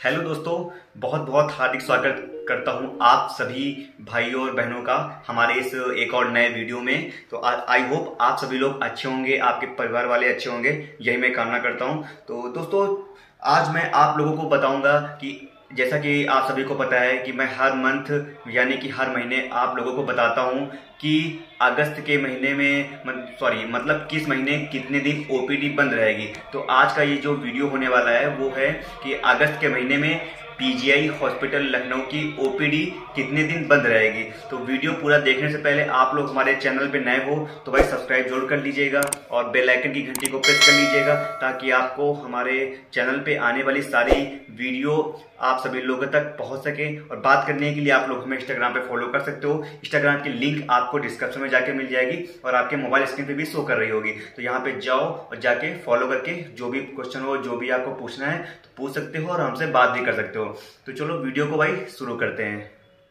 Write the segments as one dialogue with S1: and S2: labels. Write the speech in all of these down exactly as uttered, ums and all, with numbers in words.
S1: Hello दोस्तों, बहुत बहुत हार्दिक स्वागत करता हूं आप सभी भाइयों और बहनों का हमारे इस एक और नए वीडियो में। तो आई होप आप सभी लोग अच्छे होंगे, आपके परिवार वाले अच्छे होंगे, यही मैं कामना करता हूं। तो दोस्तों, आज मैं आप लोगों को बताऊंगा कि जैसा कि आप सभी को पता है कि मैं हर मंथ यानी कि हर महीने आप लोगों को बताता हूं कि अगस्त के महीने में सॉरी मतलब किस महीने कितने दिन ओपीडी बंद रहेगी। तो आज का ये जो वीडियो होने वाला है वो है कि अगस्त के महीने में पीजीआई हॉस्पिटल लखनऊ की ओपीडी कितने दिन बंद रहेगी। तो वीडियो पूरा देखने से पहले आप लोग हमारे चैनल पे नए हो तो भाई सब्सक्राइब जरूर कर लीजिएगा और बेल आइकन की घंटी को प्रेस कर लीजिएगा ताकि आपको हमारे चैनल पे आने वाली सारी वीडियो आप सभी लोगों तक पहुंच सके। और बात करने के लिए आप लोग हमें इंस्टाग्राम पे फॉलो कर सकते हो। इंस्टाग्राम की लिंक आपको डिस्क्रिप्शन में जाके मिल जाएगी और आपके मोबाइल स्क्रीन पे भी शो कर रही होगी। तो यहाँ पे जाओ और जाके फॉलो करके जो भी क्वेश्चन हो, जो भी आपको पूछना है तो पूछ सकते हो और हमसे बात भी कर सकते हो। तो चलो वीडियो को भाई शुरू करते हैं।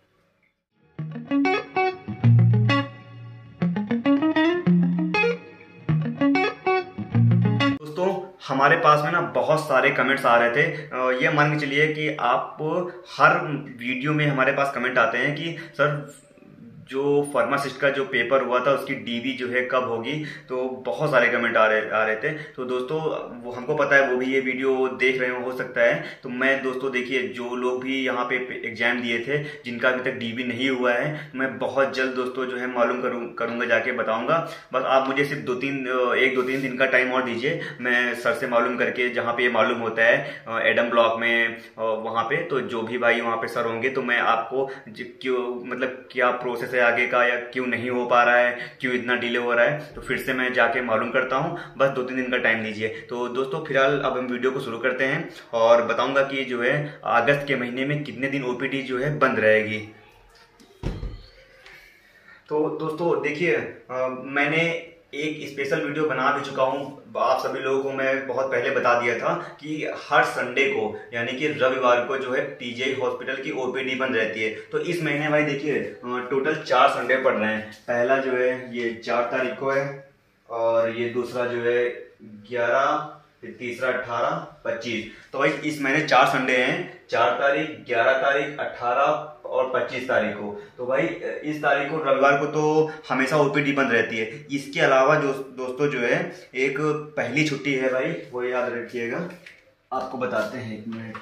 S1: हमारे पास में ना बहुत सारे कमेंट्स आ रहे थे। ये मान के चलिए कि आप हर वीडियो में हमारे पास कमेंट आते हैं कि सर जो फार्मासिस्ट का जो पेपर हुआ था उसकी डीवी जो है कब होगी। तो बहुत सारे कमेंट आ रहे आ रहे थे। तो दोस्तों, वो हमको पता है वो भी ये वीडियो देख रहे हो सकता है। तो मैं दोस्तों देखिए, जो लोग भी यहाँ पे एग्जाम दिए थे जिनका अभी तक डीवी नहीं हुआ है, मैं बहुत जल्द दोस्तों जो है मालूम करूँ करूँगा जाके बताऊँगा। बस आप मुझे सिर्फ दो तीन एक दो तीन दिन का टाइम और दीजिए, मैं सर से मालूम करके जहाँ पे मालूम होता है एडम ब्लॉक में वहाँ पे, तो जो भी भाई वहाँ पे सर होंगे तो मैं आपको क्यों मतलब क्या प्रोसेस है आगे का या क्यों नहीं हो पा रहा है, क्यों इतना डिले हो रहा है, तो फिर से मैं जाके मालूम करता हूं। बस दो तीन दिन का टाइम दीजिए। तो दोस्तों, फिलहाल अब हम वीडियो को शुरू करते हैं और बताऊंगा कि जो है अगस्त के महीने में कितने दिन ओपीडी जो है बंद रहेगी। तो दोस्तों देखिए, मैंने एक स्पेशल वीडियो बना भी चुका हूं। आप सभी लोगों को मैं बहुत पहले बता दिया था कि हर संडे को यानी कि रविवार को जो है पीजीआई हॉस्पिटल की ओपीडी बंद रहती है। तो इस महीने भाई देखिए टोटल चार संडे पड़ रहे हैं। पहला जो है ये चार तारीख को है और ये दूसरा जो है ग्यारह, तीसरा अठारह, पच्चीस। तो भाई इस महीने चार संडे हैं, चार तारीख, ग्यारह तारीख, अठारह और पच्चीस तारीख को। तो भाई इस तारीख को रविवार को तो हमेशा ओपीडी बंद रहती है। इसके अलावा जो दोस्तों जो है एक पहली छुट्टी है भाई, वो याद रखिएगा, आपको बताते हैं एक मिनट।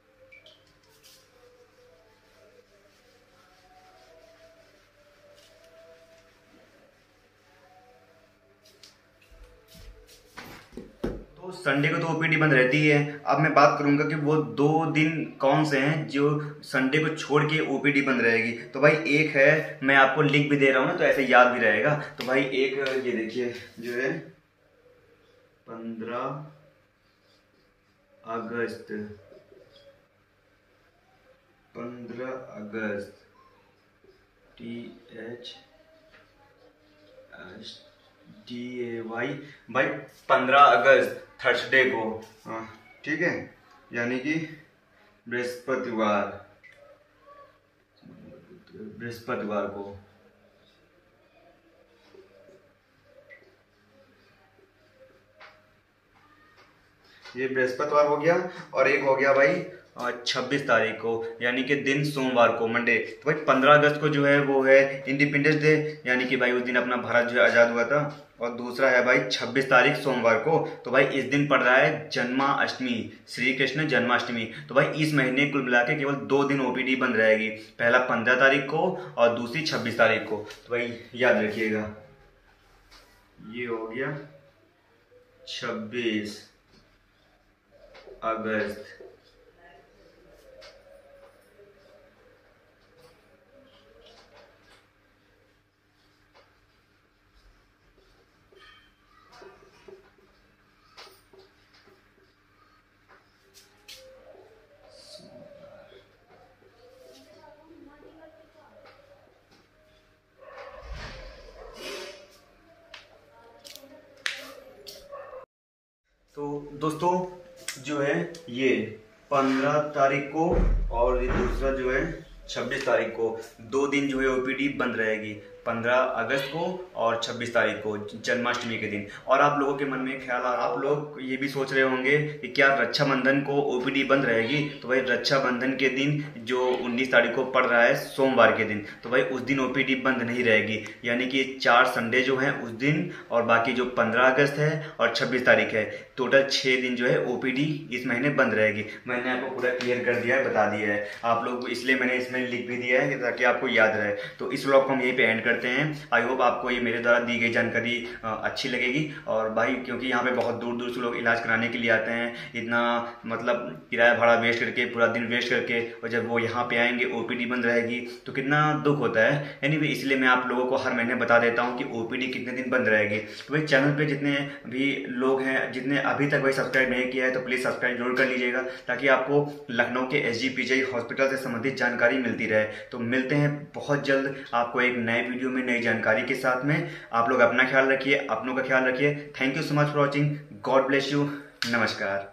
S1: तो संडे को तो ओपीडी बंद रहती है। अब मैं बात करूंगा कि वो दो दिन कौन से हैं जो संडे को छोड़ के ओपीडी बंद रहेगी। तो भाई एक है, मैं आपको लिंक भी दे रहा हूं ना तो ऐसे याद भी रहेगा। तो भाई एक ये देखिए जो है पंद्रह अगस्त, पंद्रह अगस्त T H D A Y भाई पंद्रह अगस्त थर्सडे को, ठीक है, यानी कि बृहस्पतिवार बृहस्पतिवार को। ये बृहस्पतिवार हो गया और एक हो गया भाई छब्बीस तारीख को यानी कि दिन सोमवार को, मंडे। तो भाई पंद्रह अगस्त को जो है वो है इंडिपेंडेंस डे, यानी कि भाई उस दिन अपना भारत जो है आजाद हुआ था। और दूसरा है भाई छब्बीस तारीख सोमवार को। तो भाई इस दिन पड़ रहा है जन्माष्टमी, श्री कृष्ण जन्माष्टमी। तो भाई इस महीने कुल मिला के केवल दो दिन ओपीडी बंद रहेगी, पहला पंद्रह तारीख को और दूसरी छब्बीस तारीख को। तो भाई याद रखिएगा, ये हो गया छब्बीस अगस्त। तो दोस्तों जो है ये पंद्रह तारीख को और ये दूसरा जो है छब्बीस तारीख को दो दिन जो है ओपीडी बंद रहेगी। पंद्रह अगस्त को और छब्बीस तारीख को जन्माष्टमी के दिन। और आप लोगों के मन में ख्याल आ रहा, आप लोग ये भी सोच रहे होंगे कि क्या रक्षाबंधन को ओपीडी बंद रहेगी। तो भाई रक्षाबंधन के दिन जो उन्नीस तारीख को पड़ रहा है सोमवार के दिन, तो भाई उस दिन ओपीडी बंद नहीं रहेगी। यानी कि चार संडे जो हैं उस दिन और बाकी जो पंद्रह अगस्त है और छब्बीस तारीख है, टोटल छः दिन जो है ओपीडी इस महीने बंद रहेगी। मैंने आपको पूरा क्लियर कर दिया है, बता दिया है आप लोग, इसलिए मैंने इसमें लिख भी दिया है ताकि आपको याद रहे। तो इस व्लॉग को हम यहीं पे एंड करते हैं। आई होप आपको ये मेरे द्वारा दी गई जानकारी अच्छी लगेगी। और भाई क्योंकि यहाँ पे बहुत दूर दूर से लोग इलाज कराने के लिए आते हैं, इतना मतलब किराया भाड़ा वेस्ट करके, पूरा दिन वेस्ट करके, और जब वो यहाँ पे आएंगे ओपीडी बंद रहेगी तो कितना दुख होता है। एनीवे इसलिए मैं आप लोगों को हर महीने बता देता हूँ कि ओपीडी कितने दिन बंद रहेगी। तो भाई चैनल पे जितने भी लोग हैं, जितने अभी तक भाई सब्सक्राइब नहीं किया है, तो प्लीज़ सब्सक्राइब जरूर कर लीजिएगा ताकि आपको लखनऊ के S G P G I hospital से संबंधित जानकारी मिलती रहे। तो मिलते हैं बहुत जल्द आपको एक नए वीडियो में नई जानकारी के साथ में। आप लोग अपना ख्याल रखिए, अपनों का ख्याल रखिए। Thank you so much for watching. God bless you. नमस्कार।